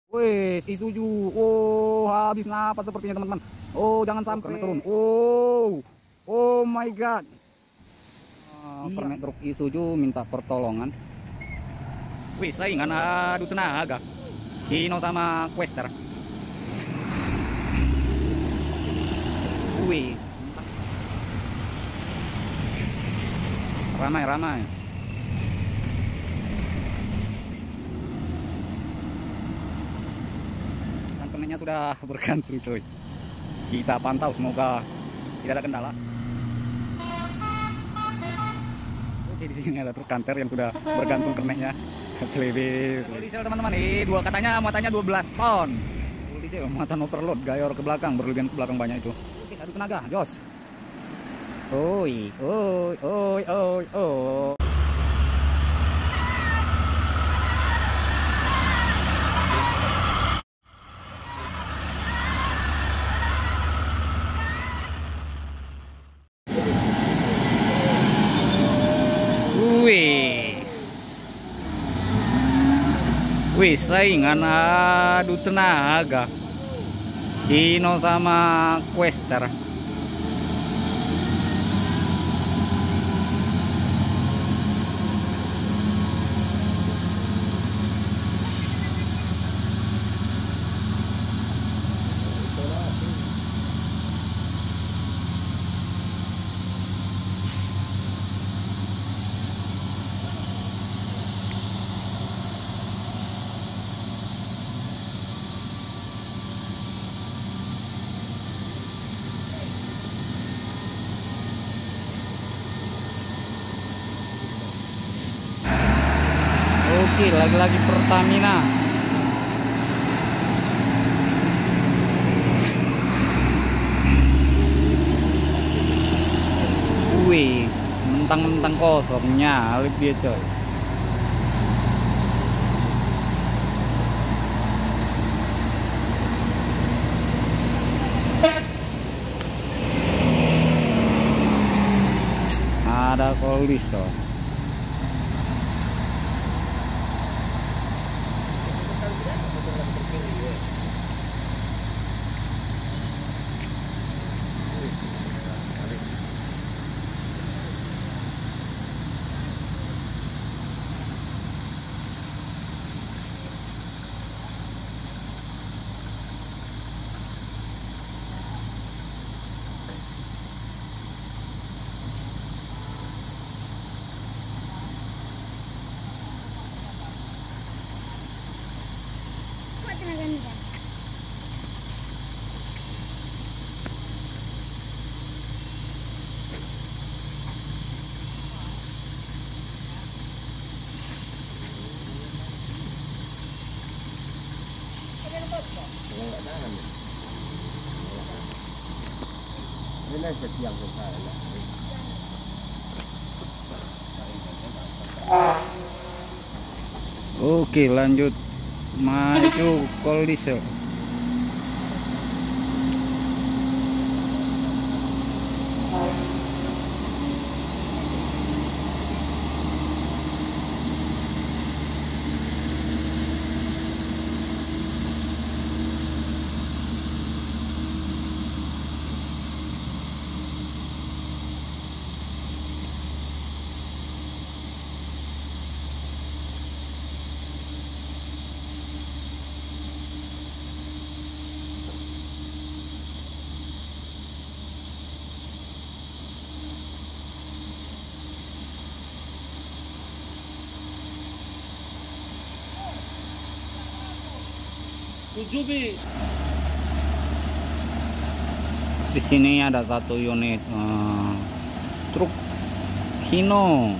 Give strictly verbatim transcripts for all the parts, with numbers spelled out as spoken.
Wes, Isuzu. Oh, habis napas sepertinya teman-teman. Oh, jangan sampai turun. Oh, oh my God. Uh, iya. Pernet truk Isuzu minta pertolongan. Wih, saingan adu tenaga. Hino sama Quester. Wih, ramai-ramai. Kantongnya sudah bergantung, coy. Kita pantau, semoga tidak ada kendala. Oke, di sini ada truk kanter yang sudah bergantung kernetnya. Selebih. Diesel teman-teman, ini dua katanya muatannya dua belas ton. Diesel muatan overload, gayor ke belakang, berlebihan ke belakang banyak itu. Oke, adu tenaga, jos. Oi, oi, oi, oi, oi. Wih, wih, saingan adu tenaga. Hino sama Quester. Oke, lagi-lagi Pertamina. Wih, mentang-mentang kosongnya lebih dia, coy. Ada koliso. Oke, lanjut maju koliso. Di sini ada satu unit uh, truk Hino.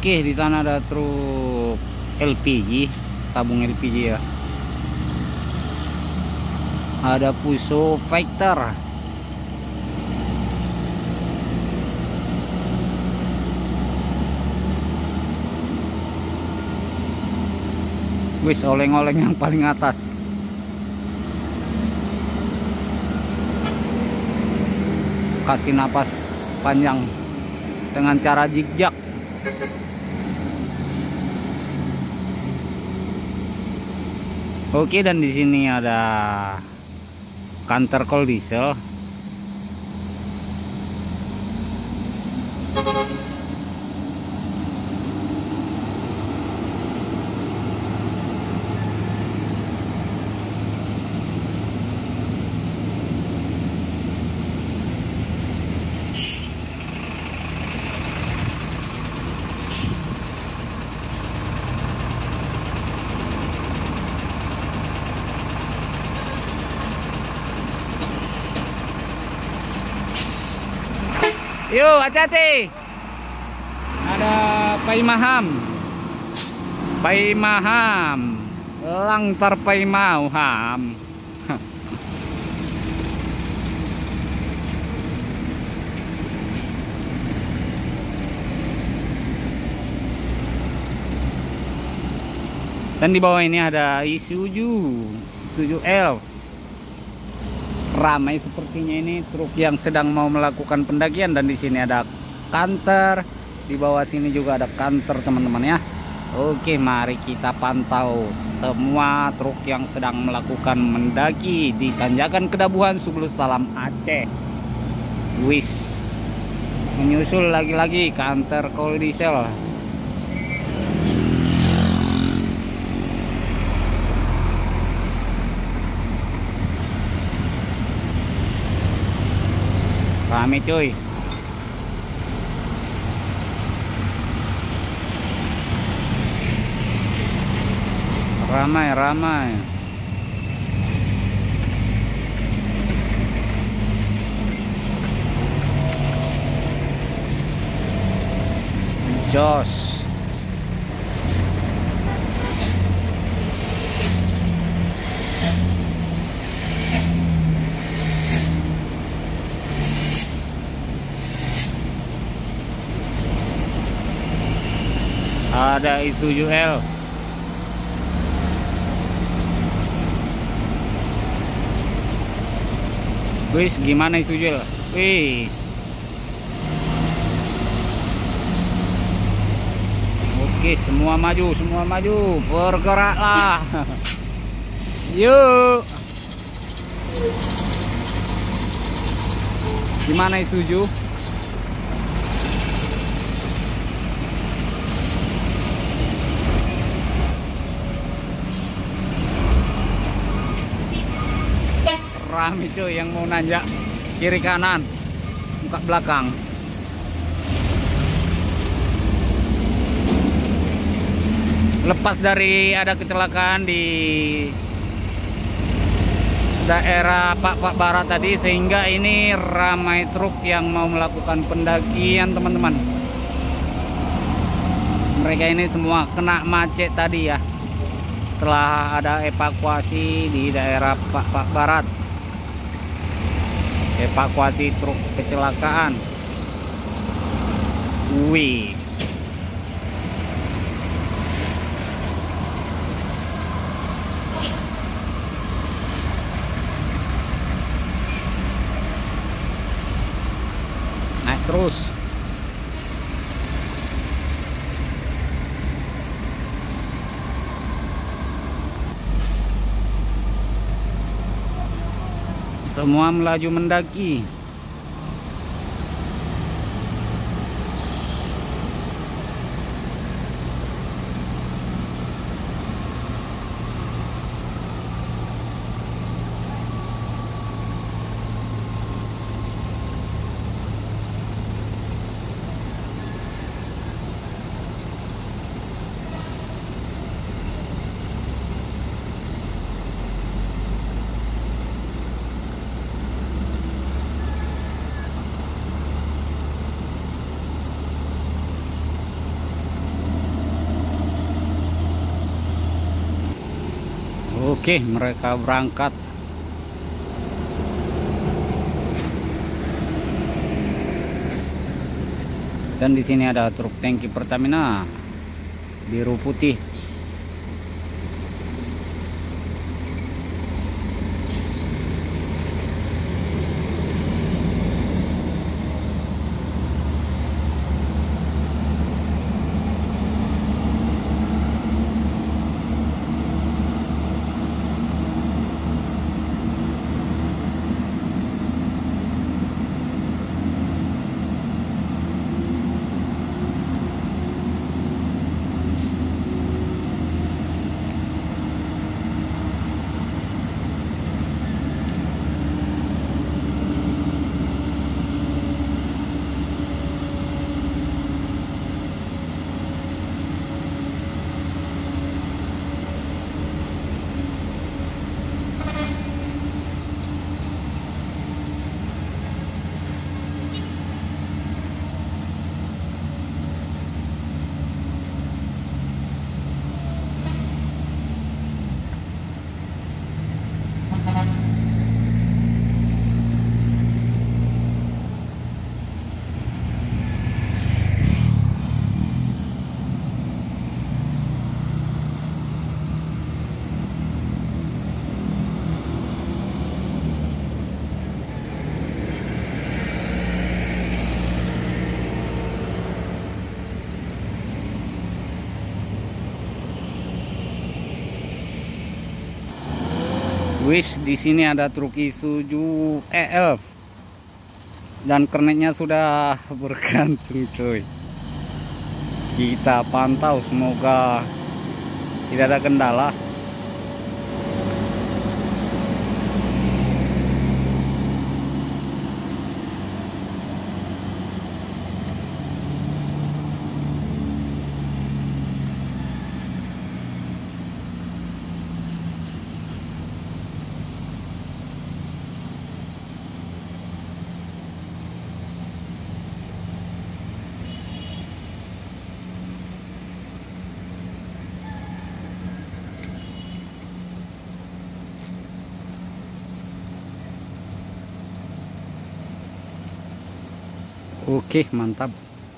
Oke, di sana ada truk L P G, tabung L P G ya. Ada Fuso Fighter. Wis, oleng-oleng yang paling atas. Kasih napas panjang dengan cara zigzag. Oke, dan di sini ada kantor kol diesel. Yuk, hati-hati. Ada Paimaham. Paimaham. Langtar Paimaham. Dan di bawah ini ada Isuzu, Isuzu Elf. Ramai sepertinya ini truk yang sedang mau melakukan pendakian, dan di sini ada kantor, di bawah sini juga ada kantor teman-teman ya. Oke, mari kita pantau semua truk yang sedang melakukan mendaki di tanjakan Kedabuhan Subulus Salam Aceh. Wis, menyusul lagi-lagi kantor kol diesel. Rame cuy. Ramai, ramai. Jos. Ada Isuzu L. Wis, gimana Isuzu L? Wis. Oke, semua maju, semua maju. Bergeraklah. Yuk. Gimana Isuzu? Rame cuy yang mau nanjak kiri kanan, muka belakang. Lepas dari ada kecelakaan di daerah Pak Pak Barat tadi, sehingga ini ramai truk yang mau melakukan pendakian teman-teman. Mereka ini semua kena macet tadi ya, setelah ada evakuasi di daerah Pak Pak Barat. Evakuasi truk kecelakaan. Wih. Naik terus. Semua melaju mendaki. Oke, mereka berangkat. Dan di sini ada truk tangki Pertamina biru putih. Wis, di sini ada truk Isuzu E F dan kernetnya sudah bergantung, coy. Kita pantau, semoga tidak ada kendala. Oke, mantap.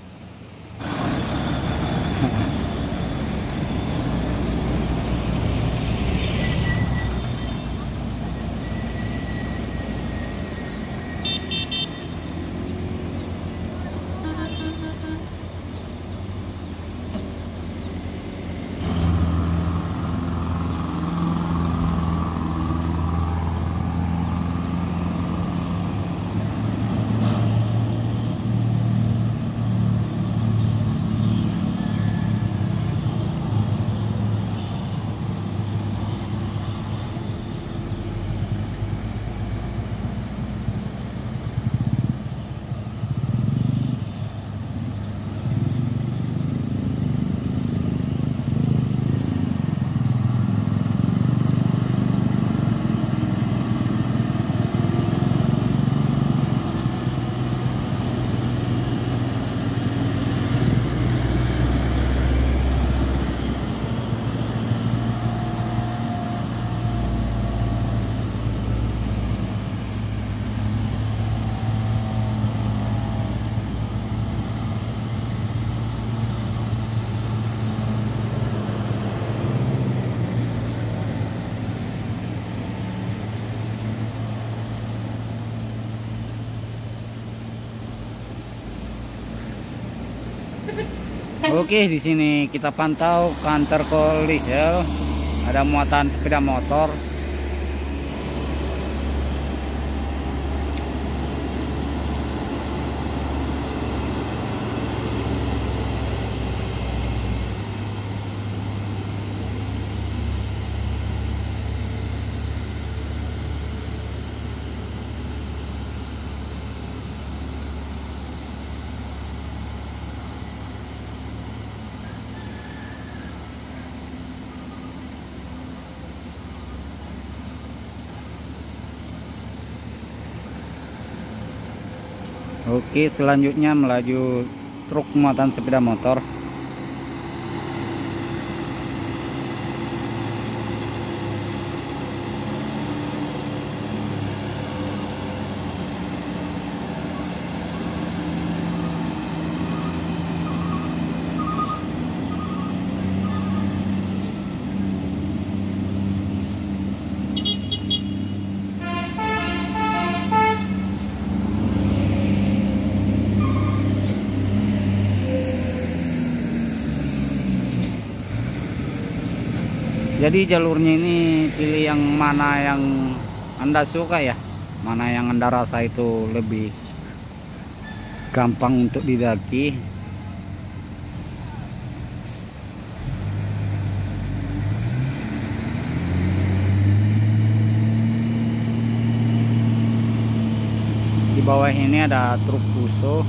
Oke, di sini kita pantau kantor diesel, ada muatan sepeda motor. Oke, selanjutnya melaju truk muatan sepeda motor. Jadi jalurnya ini pilih yang mana yang Anda suka ya, mana yang Anda rasa itu lebih gampang untuk didaki. Di bawah ini ada truk Fuso.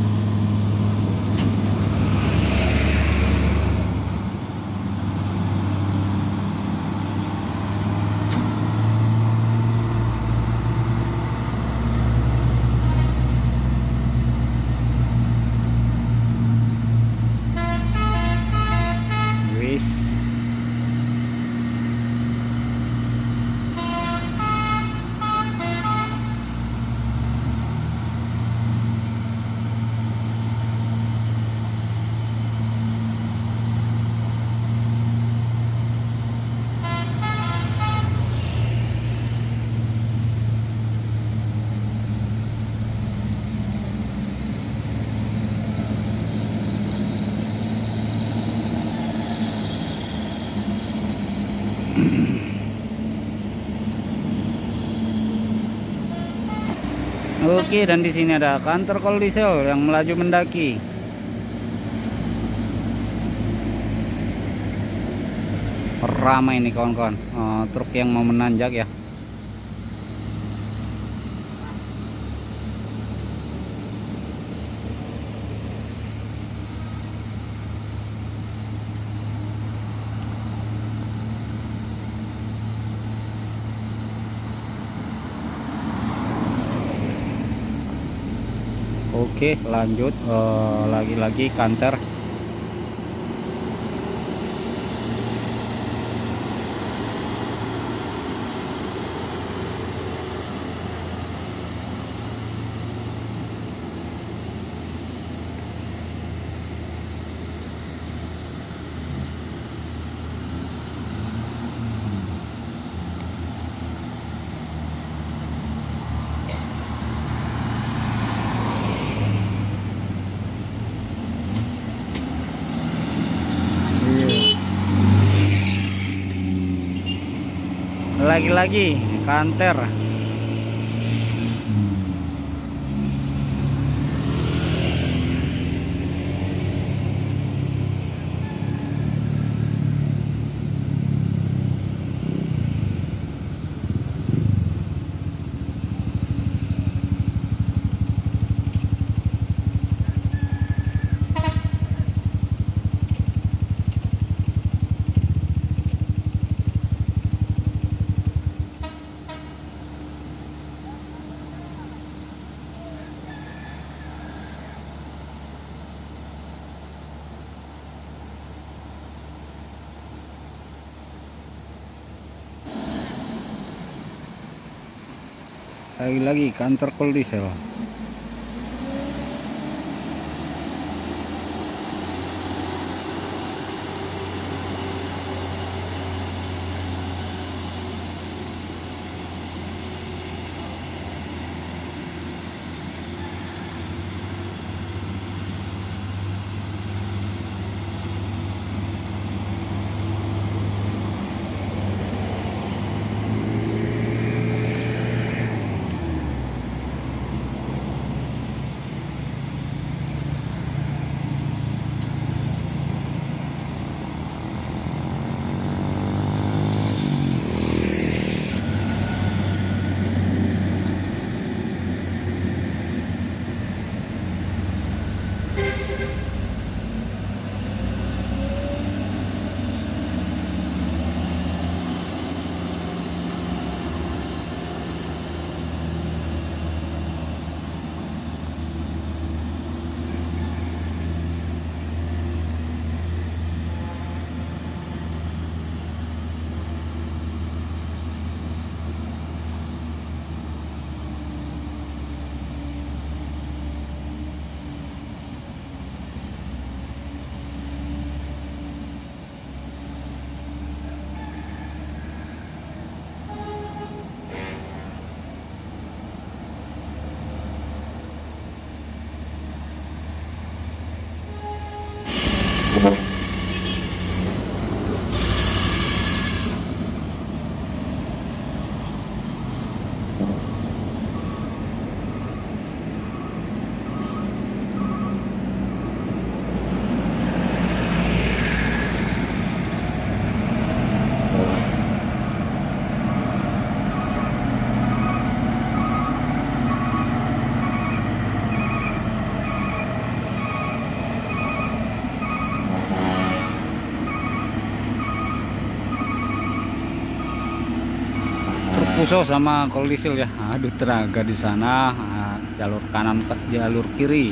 Wis. Oke, dan di sini ada kantor Koldiesel yang melaju mendaki. Ramai ini kawan-kawan, uh, truk yang mau menanjak ya. Oke, lanjut lagi-lagi uh, kantor. Lagi-lagi kantor. Lagi-lagi kantor Koldiesel. Puso sama Koldisil ya. Aduh teraga di sana. Nah, jalur kanan ke jalur kiri.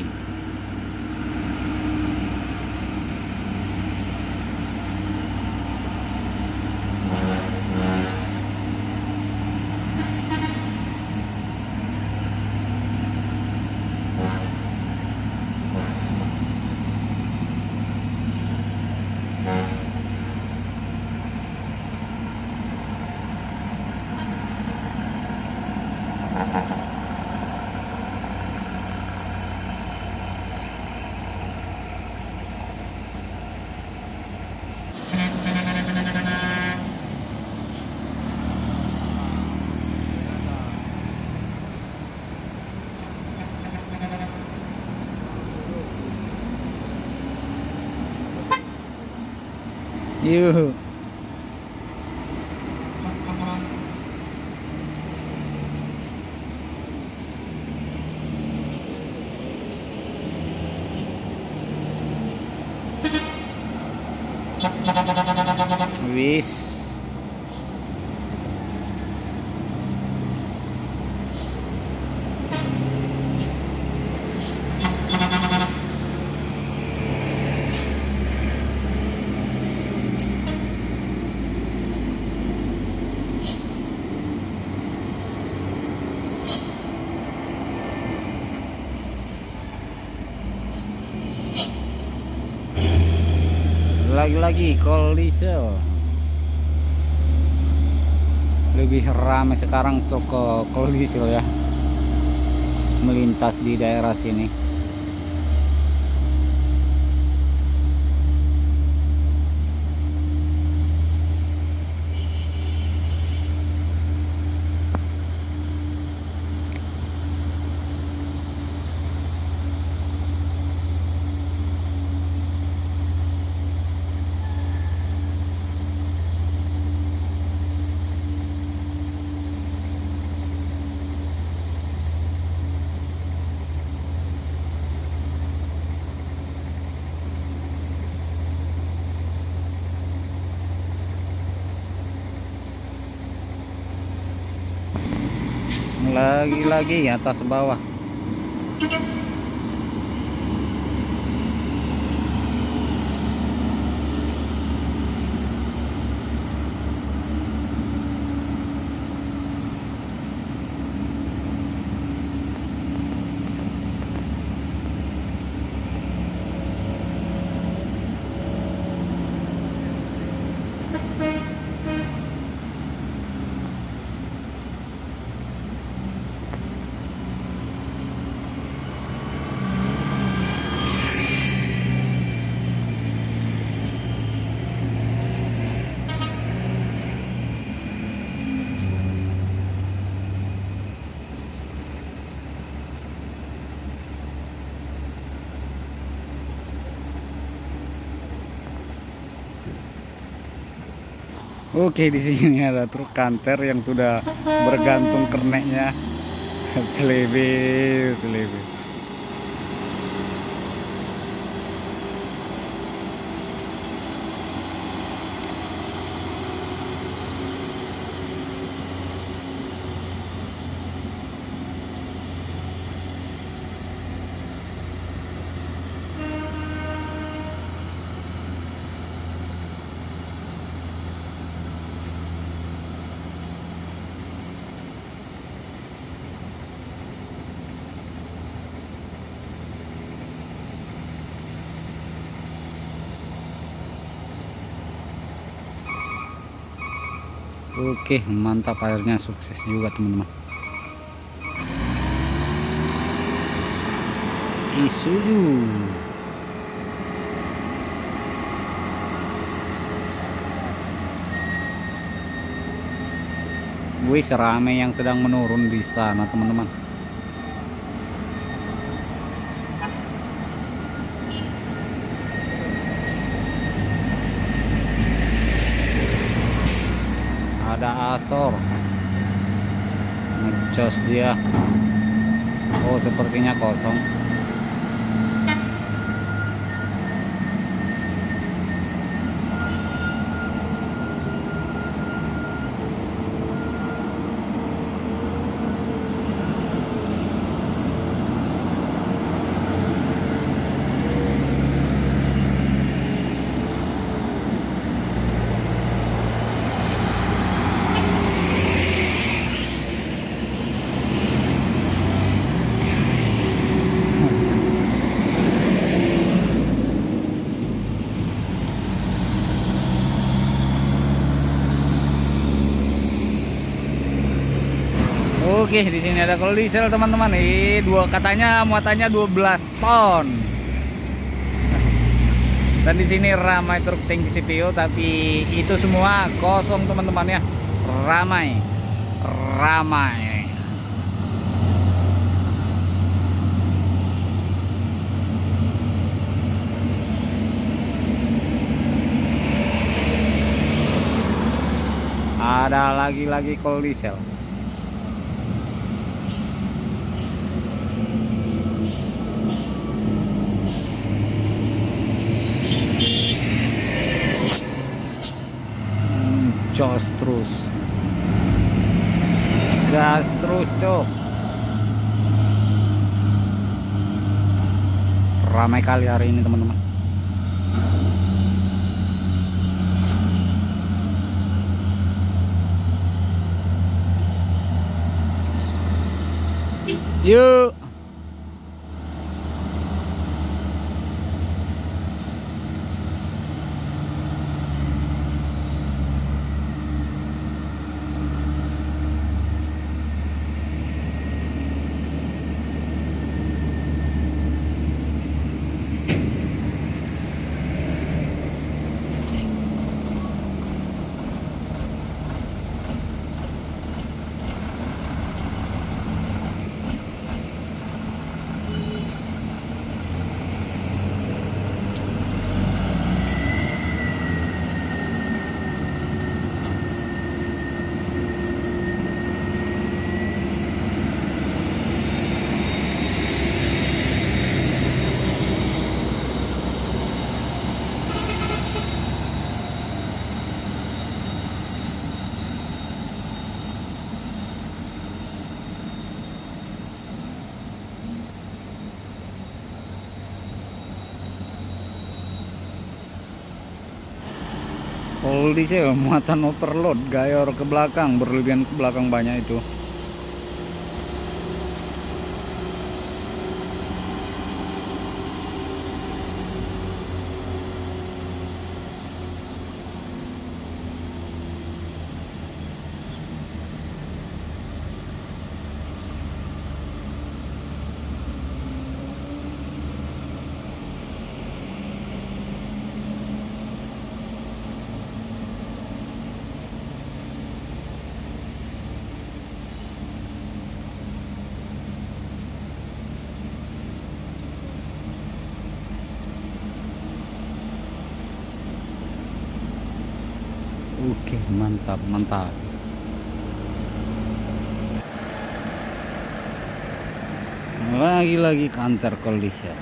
Yuk. Wis. Lagi-lagi Koldisil. Lebih ramai sekarang toko Koldisil ya, melintas di daerah sini. Lagi-lagi atas bawah. Oke, di sini ada truk kanter yang sudah bergantung kerneknya. Selebe, selebe. Oke, mantap, airnya sukses juga teman-teman. Isuzu. Wih, seramai yang sedang menurun di sana teman-teman. Ada Asor, ngecos dia. Oh, sepertinya kosong. Oke, di sini ada kol diesel teman-teman. Nih, dua katanya muatannya dua belas ton. Dan di sini ramai truk tangki C P U, tapi itu semua kosong teman-teman ya. Ramai. Ramai. Ada lagi-lagi kol diesel. Jos terus, gas terus cok. Ramai kali hari ini teman-teman. Yuk. Kol diesel muatan overload, gayor ke belakang, berlebihan ke belakang banyak itu. Oke, mantap, mantap. Lagi-lagi kantor kol diesel.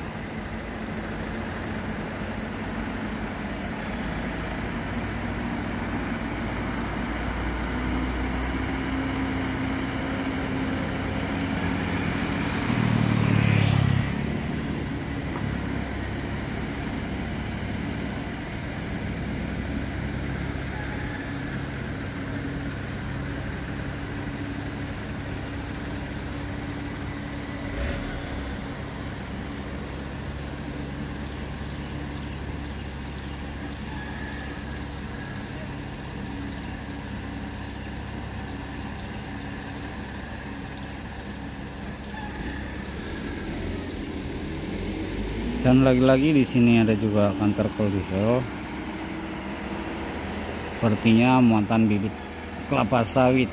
Dan lagi-lagi di sini ada juga kantor kol diesel. Sepertinya muatan bibit kelapa sawit.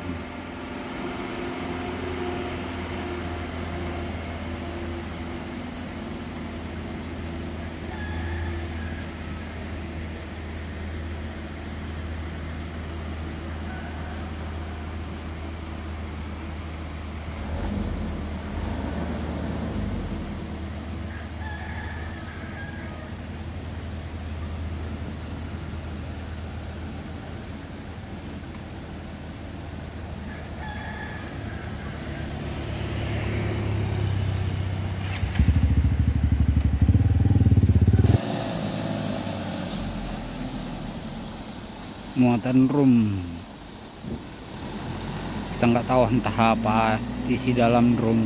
Muatan drum, kita nggak tahu entah apa isi dalam drum.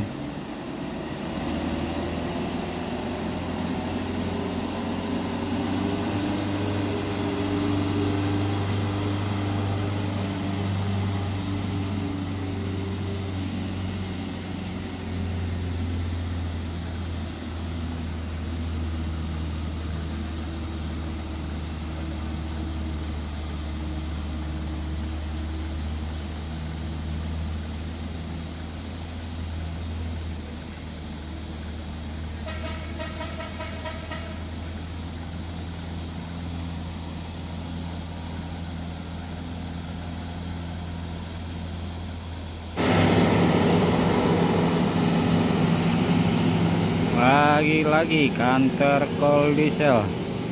lagi-lagi kantor Cold Diesel.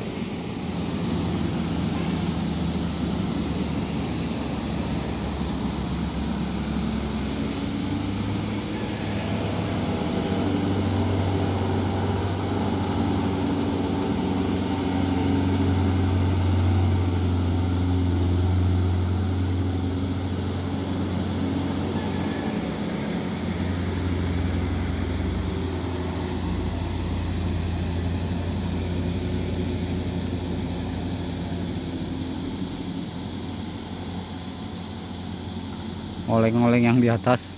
Oleng-oleng yang di atas.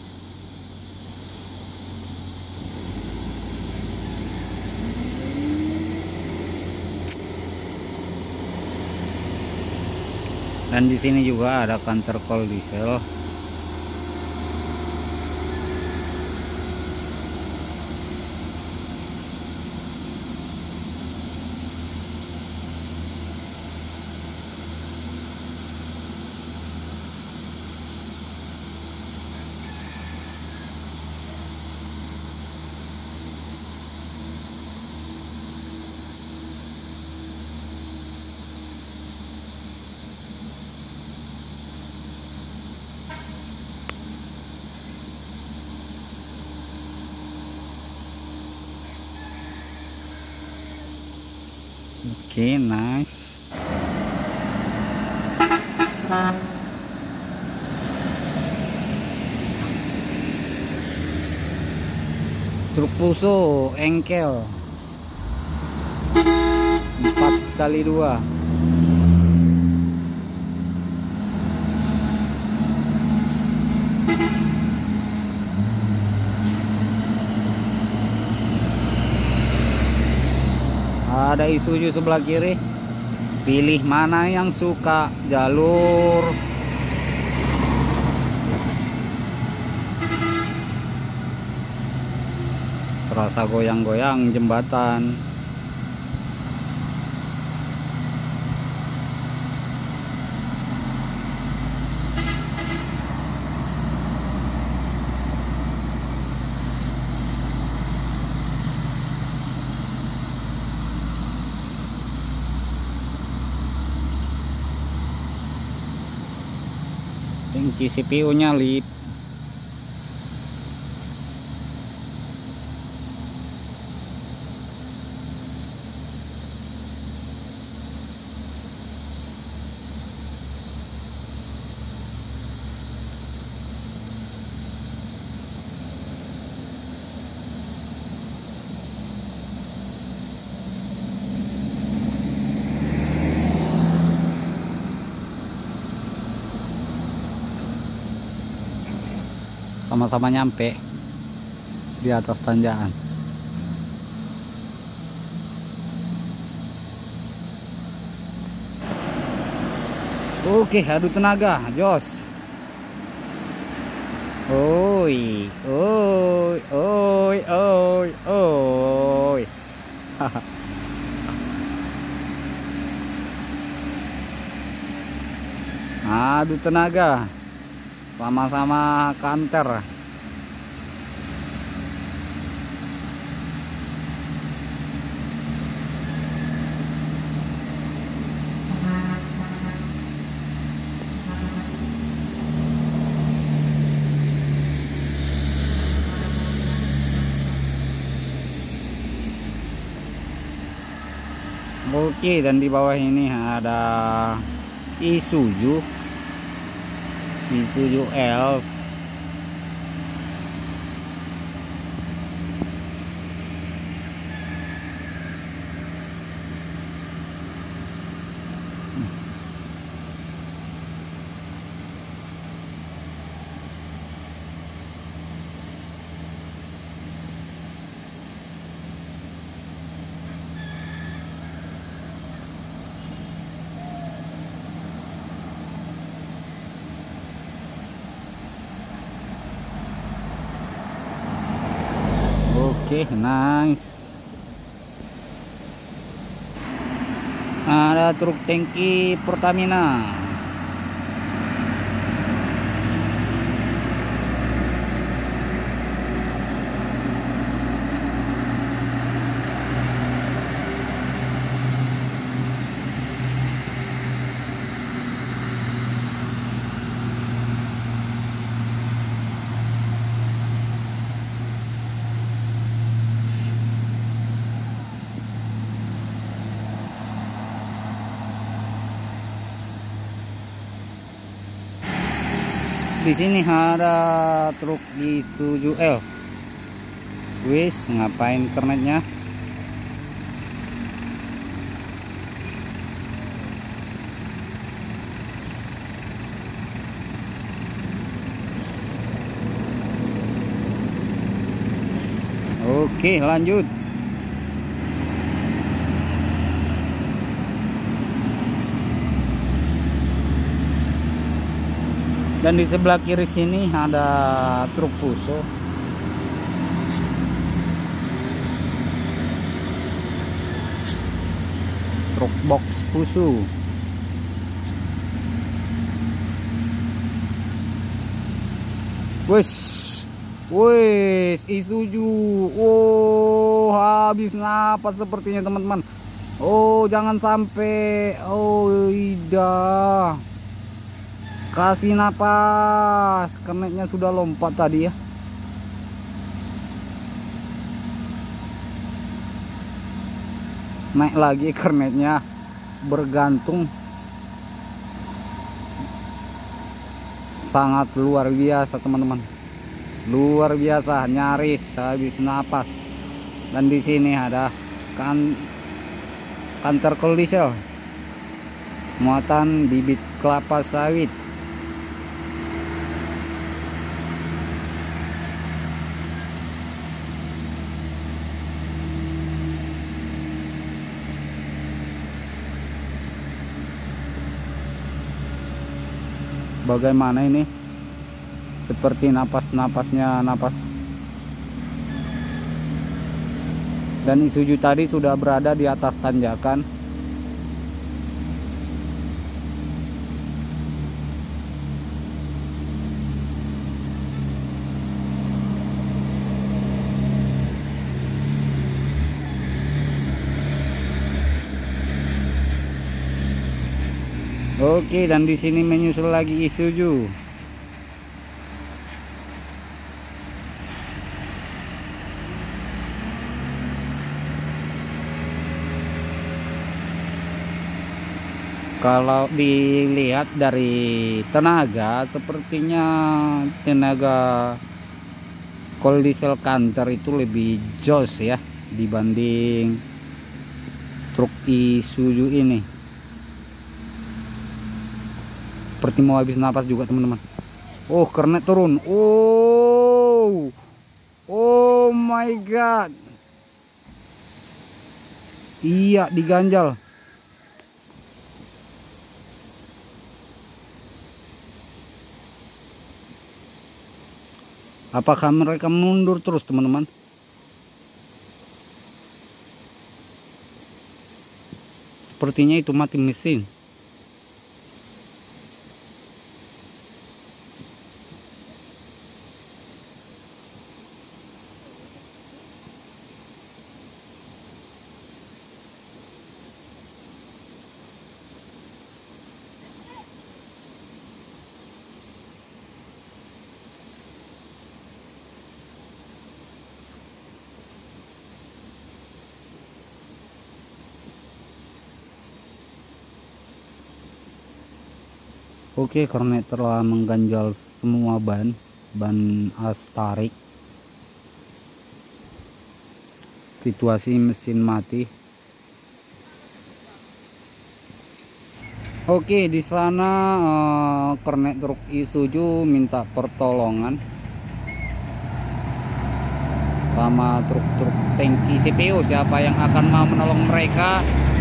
Dan di sini juga ada kantor Cold Diesel. Oke, okay, nice. Truk Fuso engkel empat kali dua. Ada Isuzu sebelah kiri. Pilih mana yang suka jalur. Terasa goyang-goyang jembatan. Tangki C P U nya lip. Sama-sama nyampe di atas tanjakan. Oke, adu tenaga, jos. Oi, oi, oi, oi, oi. Adu tenaga. Sama-sama kantor. Oke, dan di bawah ini ada Isuzu Isuzu Elf. Oke, okay, nice. Ada truk tangki Pertamina. Di sini ada truk Isuzu Elf. Wis, ngapain kernetnya? Oke, lanjut. Dan di sebelah kiri sini ada truk Fuso. Truk box Fuso. Wes, wes Isuzu. Oh, habis napas sepertinya teman-teman. Oh, jangan sampai. Oh, tidak. Kasih napas, kernetnya sudah lompat tadi ya. Naik lagi kernetnya, bergantung. Sangat luar biasa teman-teman. Luar biasa, nyaris habis napas. Dan di sini ada kan kantor diesel. Muatan bibit kelapa sawit. Bagaimana ini? Seperti napas-napasnya napas. Dan Isuzu tadi sudah berada di atas tanjakan. Oke, dan di sini menyusul lagi Isuzu. Kalau dilihat dari tenaga, sepertinya tenaga Cold Diesel Canter itu lebih jos ya dibanding truk Isuzu ini. Seperti mau habis napas juga teman-teman. Oh, kernet turun. Oh, oh my god. Iya, diganjal. Apakah mereka mundur terus teman-teman? Sepertinya itu mati mesin. Oke, karena telah mengganjal semua ban, ban as tarik. Situasi mesin mati. Oke, di sana uh, kernet truk Isuzu minta pertolongan sama truk-truk tangki C P U. Siapa yang akan mau menolong mereka?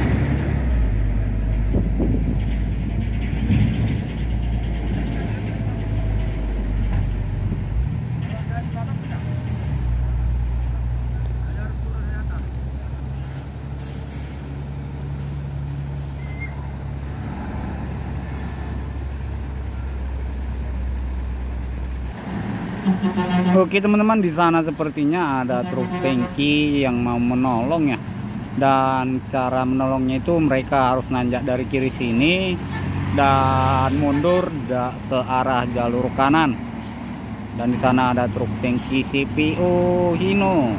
Oke teman-teman, di sana sepertinya ada truk tangki yang mau menolong ya. Dan cara menolongnya itu mereka harus nanjak dari kiri sini dan mundur ke arah jalur kanan. Dan di sana ada truk tangki C P U Hino.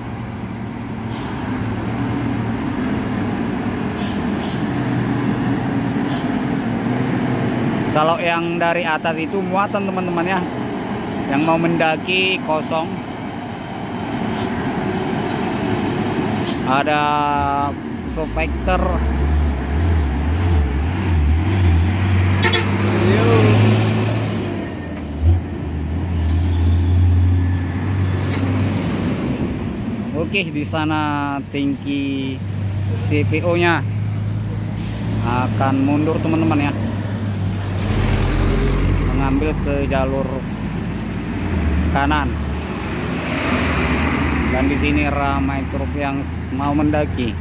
Kalau yang dari atas itu muatan teman-teman ya. Yang mau mendaki kosong. Ada Sofactor. Oke, di sana tangki C P O-nya akan mundur teman-teman ya, mengambil ke jalur kanan. Dan di sini ramai truk yang mau mendaki.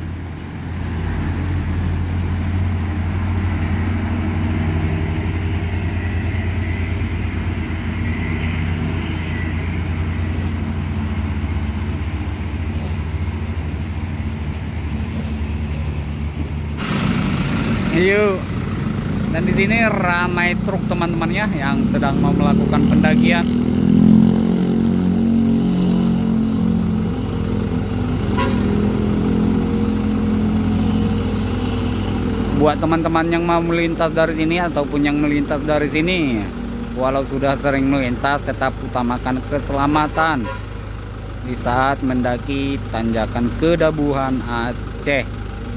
Yuk. Dan di sini ramai truk teman-teman ya, yang sedang mau melakukan pendakian. Buat teman-teman yang mau melintas dari sini ataupun yang melintas dari sini, walau sudah sering melintas, tetap utamakan keselamatan di saat mendaki tanjakan Kedabuhan Aceh.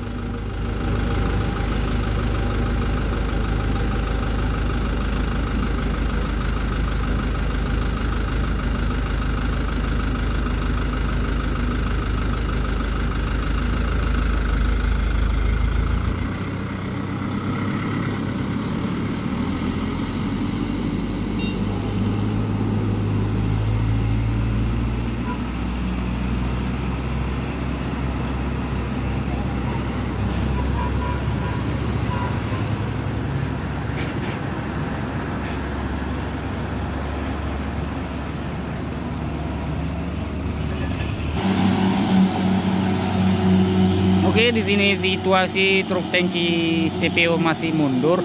Oke, di sini situasi truk tangki C P O masih mundur.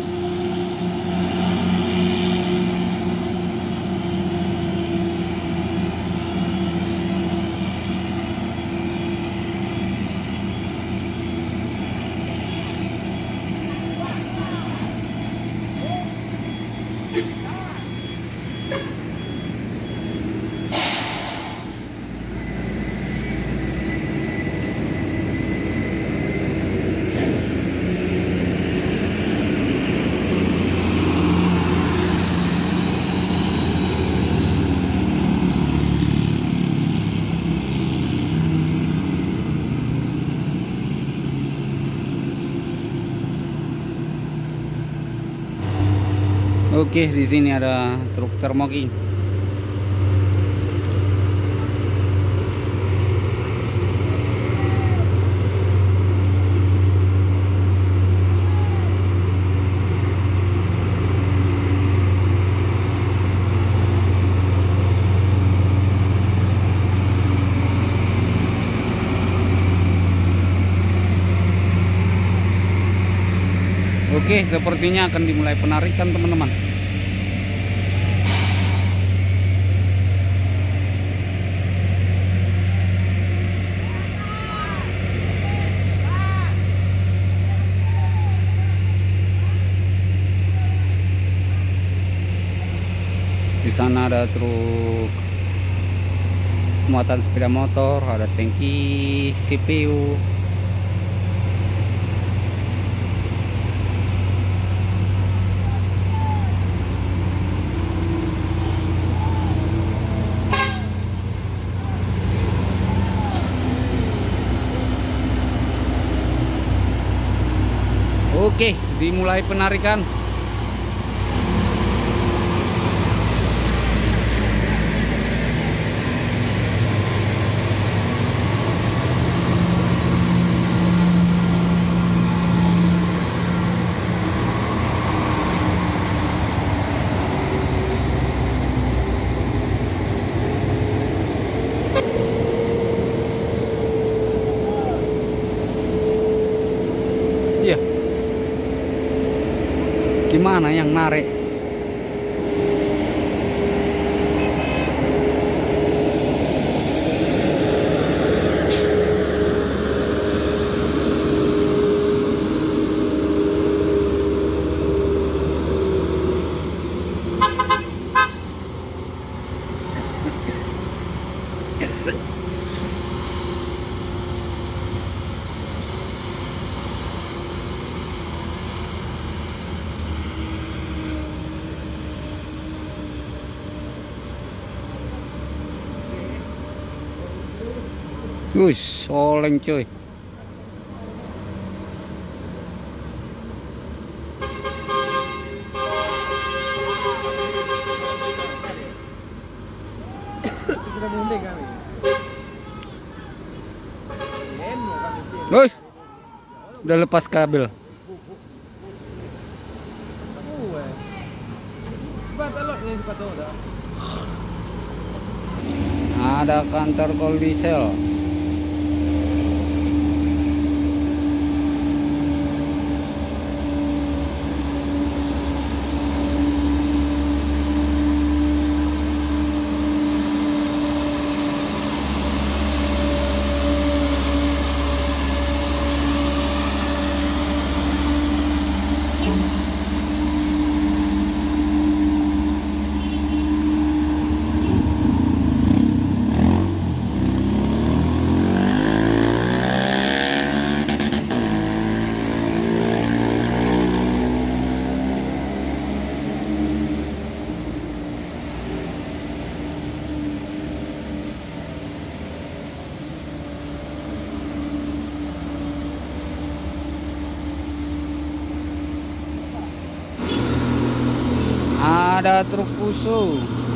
Oke, di sini ada truk termoking. Oke, sepertinya akan dimulai penarikan teman-teman. Di sana ada truk muatan sepeda motor, ada tangki C P U. Oke, dimulai penarikan. Iya. Gimana yang narik? Wush, oleng cuy. Wush, udah lepas kabel. Ada kantor Koldisel. Ada truk fuso.